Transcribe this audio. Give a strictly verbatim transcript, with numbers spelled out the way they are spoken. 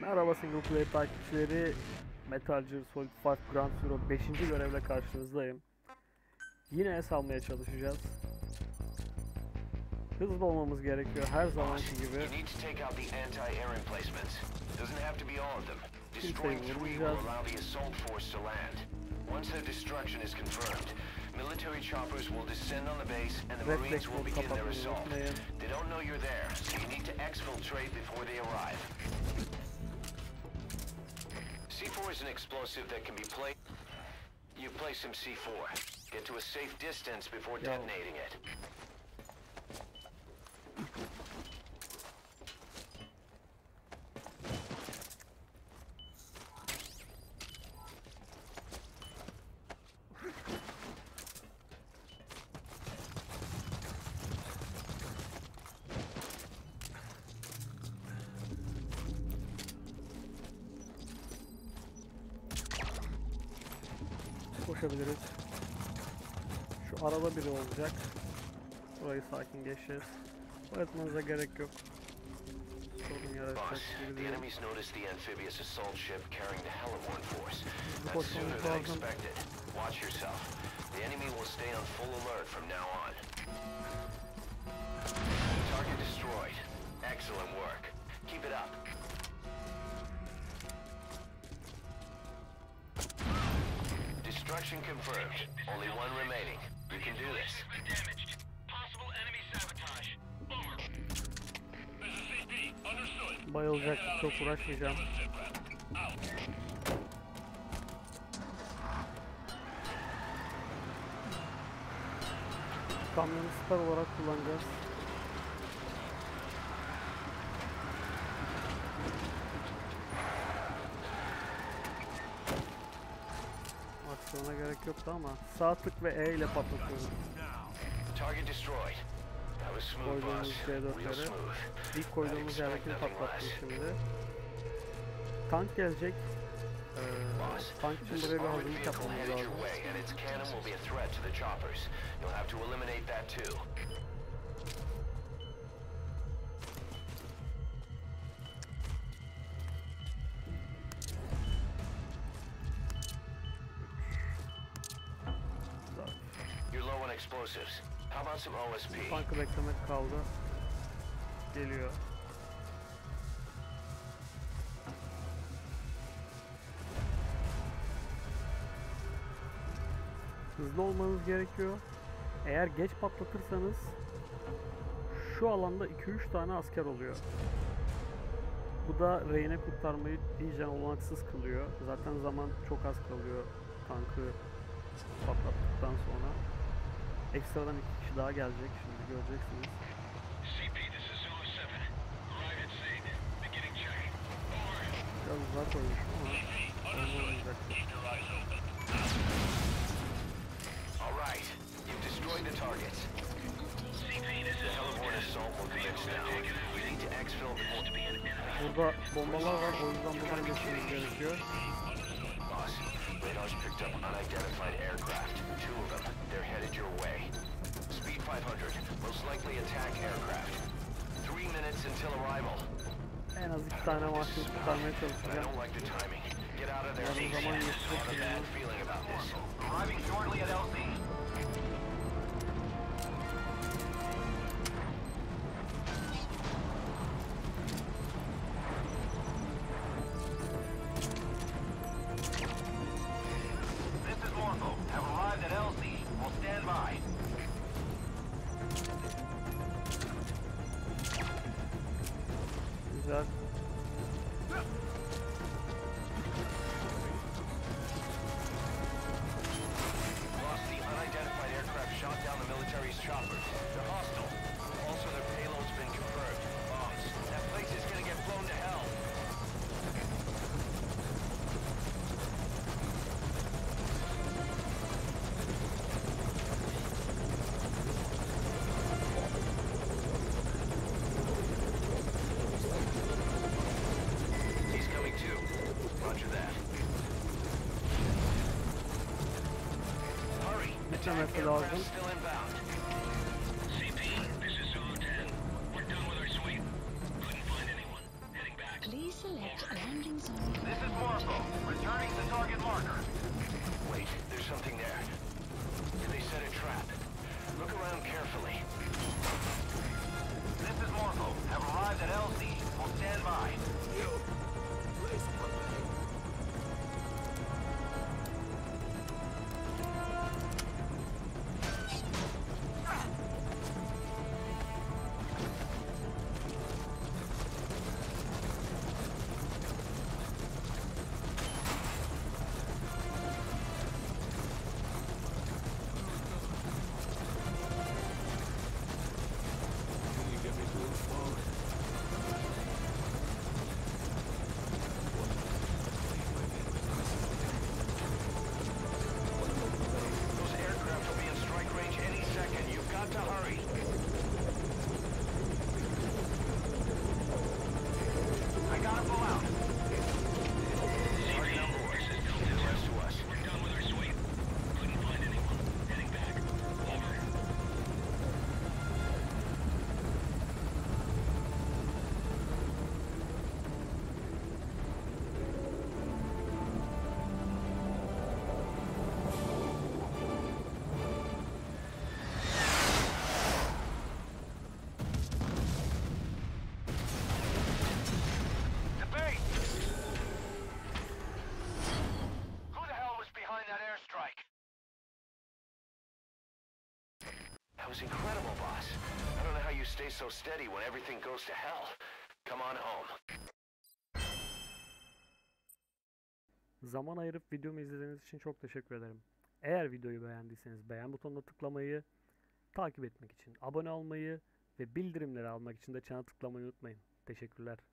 Merhaba Single Player takipçileri, Metal Gear Solid beş Ground Zero beşinci görevle karşınızdayım. Yine es almaya çalışacağız. Hızlı olmamız gerekiyor her zamanki gibi. Kimseyi vurmayacağız. Military choppers will descend on the base and the Marines will begin their assault. They don't know you're there, so you need to exfiltrate before they arrive. C four is an explosive that can be placed. You place some C four. Get to a safe distance before detonating it. Koşabiliriz. Şu arada biri olacak. Burayı sakin geçeceğiz. Öğretmenize gerek yok. Sorun yaratacak gibi değil. Koşmamız lazım. Target destroyed. Excellent work. Keep it up. Destruction confirmed. Only one remaining. You can do this. Damaged. Possible enemy sabotage. Over. This is C P. Understood. Bayılacak, çok uğraşmayacağım. Kamyonu süper olarak kullanacağız. Aksiyona gerek yoktu ama sağ tık ve E ile patlatıyoruz. Koyduğumuz C dörtleri. İlk koyduğumuz yerdekini patlattım şimdi. Tank gelecek. Ee, tank için buraya bir hazırlık yapmamız lazım. Explosives. How about some O S P? Tankı beklemek kaldı. Geliyor. Hızlı olmanız gerekiyor. Eğer geç patlatırsanız şu alanda iki üç tane asker oluyor. Bu da rehine kurtarmayı iyice olanaksız kılıyor. Zaten zaman çok az kalıyor tankı patlattıktan sonra. Ekstradan iki kişi daha gelecek, şimdi göreceksiniz. Biraz uzak koymuşum ama olmayacaktır. Burada bombalar var, o yüzden buradan geçmemiz gerekiyor. Radar's picked up unidentified aircraft. Two of them. They're headed your way. Speed five hundred. Most likely attack aircraft. Three minutes until arrival. En az iki tane mahkum kurtarmaya çalışacağım. I don't like the timing. Get out of there. Yarın zaman I have a bad feeling about this. Arriving shortly at L C. Güzel. Lost the unidentified aircraft shot down the military's choppers. They're hostile. Also, their payload's been confirmed. Bombs. That place is gonna get blown to hell. Geçemesi lazım. C P, this is Zulu ten. We're done with our sweep. Couldn't find anyone. Heading back. Please select landing zone. This is Morpho, returning to target marker. Wait, there's something there. Did they set a trap? Look around carefully. This is Morpho. Have arrived at L Z. Will stand by. You. Please. That was incredible, boss. I don't know how you stay so steady when everything goes to hell. Come on home. Zaman ayırıp videomu izlediğiniz için çok teşekkür ederim. Eğer videoyu beğendiyseniz beğen butonuna tıklamayı, takip etmek için abone olmayı ve bildirimleri almak için de çana tıklamayı unutmayın. Teşekkürler.